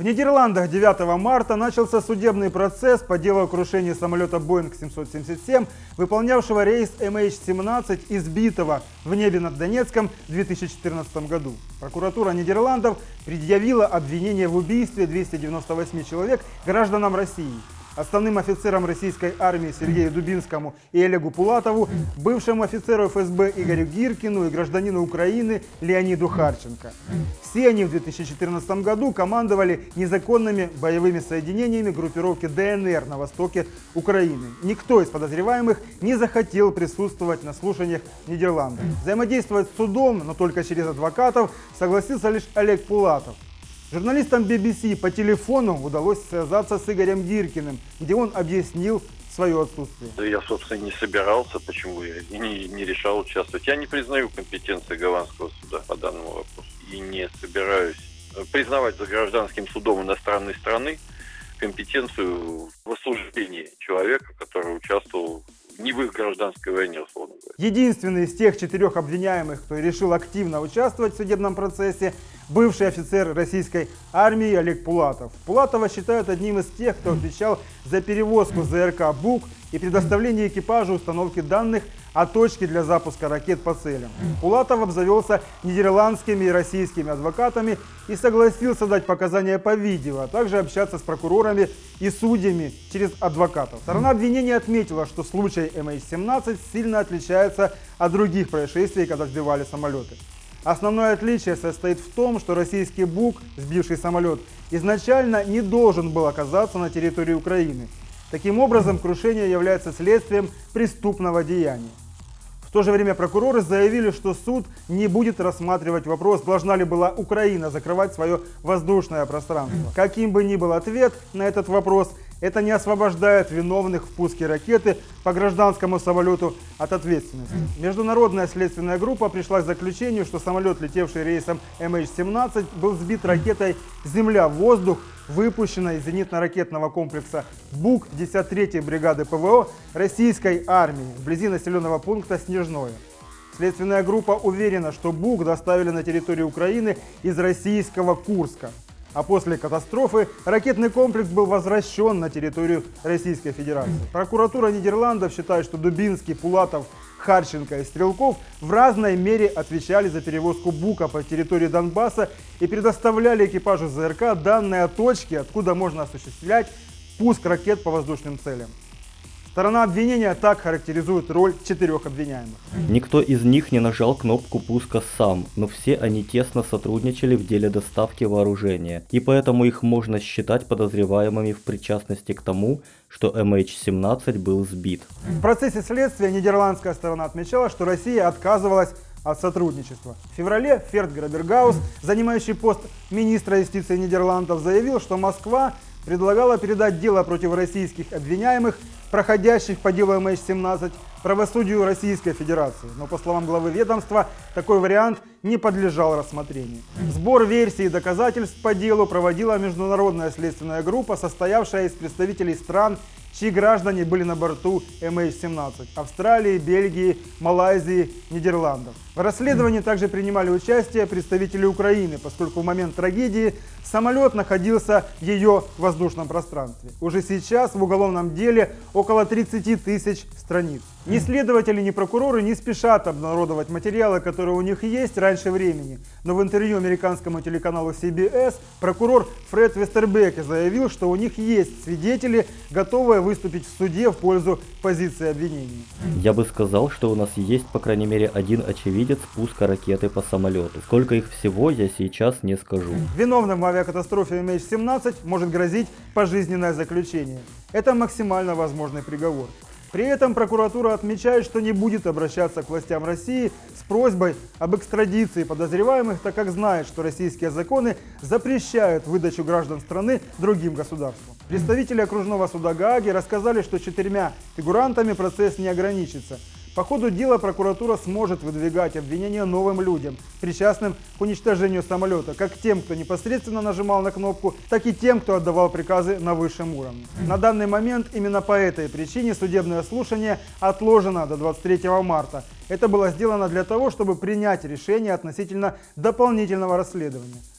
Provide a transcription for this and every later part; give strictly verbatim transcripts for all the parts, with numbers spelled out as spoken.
В Нидерландах девятого марта начался судебный процесс по делу о крушении самолета Боинг семьсот семьдесят семь, выполнявшего рейс эм эйч семнадцать и сбитого в небе над Донецком в две тысячи четырнадцатом году. Прокуратура Нидерландов предъявила обвинение в убийстве двухсот девяноста восьми человек гражданам России. Основным офицерам российской армии Сергею Дубинскому и Олегу Пулатову, бывшему офицеру эф эс бэ Игорю Гиркину и гражданину Украины Леониду Харченко. Все они в две тысячи четырнадцатом году командовали незаконными боевыми соединениями группировки дэ эн эр на востоке Украины. Никто из подозреваемых не захотел присутствовать на слушаниях в Нидерландах. Взаимодействовать с судом, но только через адвокатов, согласился лишь Олег Пулатов. Журналистам би би си по телефону удалось связаться с Игорем Гиркиным, где он объяснил свое отсутствие. Я, собственно, не собирался, почему я не, не решал участвовать. Я не признаю компетенции голландского суда по данному вопросу и не собираюсь признавать за гражданским судом иностранной страны компетенцию в осуждении человека, который участвовал не в их гражданской войне, условно говоря. Единственный из тех четырех обвиняемых, кто решил активно участвовать в судебном процессе, бывший офицер российской армии Олег Пулатов. Пулатова считают одним из тех, кто отвечал за перевозку зэ эр ка «Бук» и предоставление экипажу установки данных о точке для запуска ракет по целям. Пулатов обзавелся нидерландскими и российскими адвокатами и согласился дать показания по видео, а также общаться с прокурорами и судьями через адвокатов. Сторона обвинения отметила, что случай эм эйч семнадцать сильно отличается от других происшествий, когда сбивали самолеты. Основное отличие состоит в том, что российский «Бук», сбивший самолет, изначально не должен был оказаться на территории Украины. Таким образом, крушение является следствием преступного деяния. В то же время прокуроры заявили, что суд не будет рассматривать вопрос, должна ли была Украина закрывать свое воздушное пространство. Каким бы ни был ответ на этот вопрос, это не освобождает виновных в пуске ракеты по гражданскому самолету от ответственности. Международная следственная группа пришла к заключению, что самолет, летевший рейсом эм эйч семнадцать, был сбит ракетой «Земля-воздух», выпущенной из зенитно-ракетного комплекса «Бук» десятой третьей бригады пэ вэ о российской армии вблизи населенного пункта Снежное. Следственная группа уверена, что «Бук» доставили на территорию Украины из российского Курска. А после катастрофы ракетный комплекс был возвращен на территорию Российской Федерации. Прокуратура Нидерландов считает, что Дубинский, Пулатов, Харченко и Стрелков в разной мере отвечали за перевозку «Бука» по территории Донбасса и предоставляли экипажу зэ эр ка данные о точке, откуда можно осуществлять пуск ракет по воздушным целям. Сторона обвинения так характеризует роль четырех обвиняемых. Никто из них не нажал кнопку пуска сам, но все они тесно сотрудничали в деле доставки вооружения, и поэтому их можно считать подозреваемыми в причастности к тому, что эм эйч семнадцать был сбит. В процессе следствия нидерландская сторона отмечала, что Россия отказывалась от сотрудничества. В феврале Ферд Грабергаус, занимающий пост министра юстиции Нидерландов, заявил, что Москва предлагала передать дело против российских обвиняемых, проходящих по делу эм эйч семнадцать, правосудию Российской Федерации. Но, по словам главы ведомства, такой вариант не подлежал рассмотрению. Сбор версий и доказательств по делу проводила международная следственная группа, состоявшая из представителей стран, чьи граждане были на борту эм эйч семнадцать – Австралии, Бельгии, Малайзии, Нидерландов. В расследовании также принимали участие представители Украины, поскольку в момент трагедии самолет находился в ее воздушном пространстве. Уже сейчас в уголовном деле около тридцати тысяч страниц. Ни следователи, ни прокуроры не спешат обнародовать материалы, которые у них есть, раньше времени. Но в интервью американскому телеканалу си би эс прокурор Фред Вестербеке заявил, что у них есть свидетели, готовые выступить в суде в пользу позиции обвинения. Я бы сказал, что у нас есть по крайней мере один очевидец пуска ракеты по самолету. Сколько их всего, я сейчас не скажу. Виновным в авиакатастрофе эм эйч семнадцать может грозить пожизненное заключение. Это максимально возможный приговор. При этом прокуратура отмечает, что не будет обращаться к властям России с просьбой об экстрадиции подозреваемых, так как знает, что российские законы запрещают выдачу граждан страны другим государствам. Представители окружного суда Гааги рассказали, что четырьмя фигурантами процесс не ограничится. По ходу дела прокуратура сможет выдвигать обвинения новым людям, причастным к уничтожению самолета, как тем, кто непосредственно нажимал на кнопку, так и тем, кто отдавал приказы на высшем уровне. На данный момент именно по этой причине судебное слушание отложено до двадцать третьего марта. Это было сделано для того, чтобы принять решение относительно дополнительного расследования.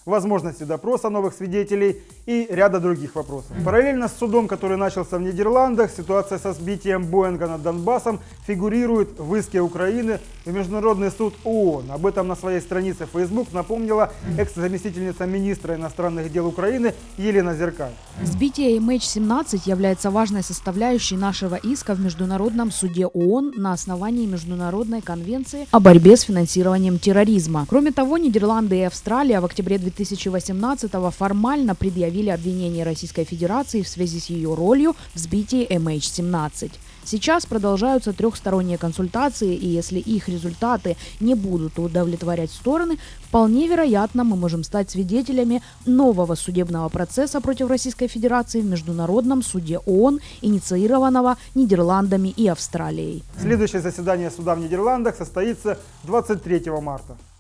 возможности допроса новых свидетелей и ряда других вопросов. Параллельно с судом, который начался в Нидерландах, ситуация со сбитием Боинга над Донбассом фигурирует в иске Украины в Международный суд ООН. Об этом на своей странице в Facebook напомнила экс-заместительница министра иностранных дел Украины Елена Зеркаль. Сбитие эм эйч семнадцать является важной составляющей нашего иска в Международном суде ООН на основании Международной конвенции о борьбе с финансированием терроризма. Кроме того, Нидерланды и Австралия в октябре две тысячи восемнадцатого формально предъявили обвинение Российской Федерации в связи с ее ролью в сбитии эм эйч семнадцать. Сейчас продолжаются трехсторонние консультации, и если их результаты не будут удовлетворять стороны, вполне вероятно, мы можем стать свидетелями нового судебного процесса против Российской Федерации в Международном суде ООН, инициированного Нидерландами и Австралией. Следующее заседание суда в Нидерландах состоится двадцать третьего марта.